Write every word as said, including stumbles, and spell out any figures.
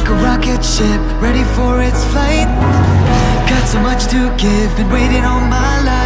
a rocket ship, ready for its flight. Got so much to give, been waiting all my life.